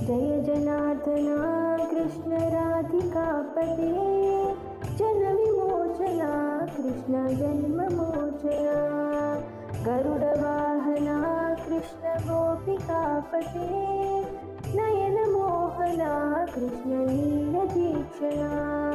जय जनार्दना कृष्ण राधिकापते, जन विमोचना कृष्ण जन्ममोचना। गरुडवाहना कृष्ण गोपिकापते, नयन मोहना कृष्ण नीलदीक्षणा।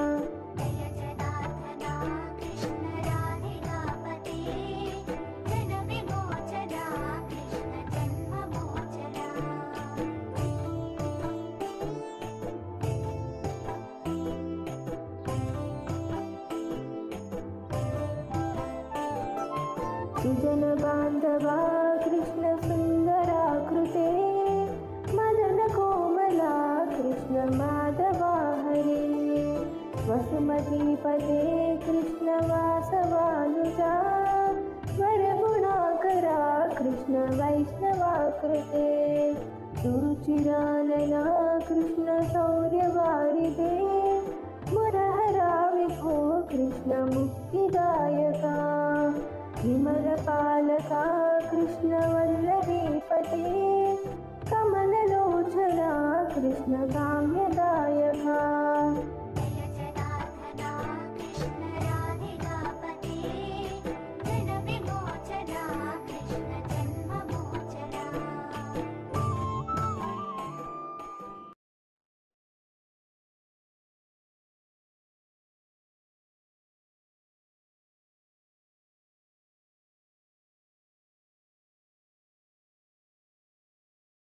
सुजन बांधवा कृष्ण सुंदराकृते, मदन कोमला कृष्ण माधवा हरे। वसुमतीपते कृष्ण वासवानुजा, वरगुणाकरा कृष्ण वैष्णवाकृते। सुरुचिरानना कृष्ण शौर्यवारिधे, मुरहरा विभो कृष्ण मुक्तिदायका। विमलपालका कृष्ण वल्लभीपते, कमललोचना कृष्ण काम्य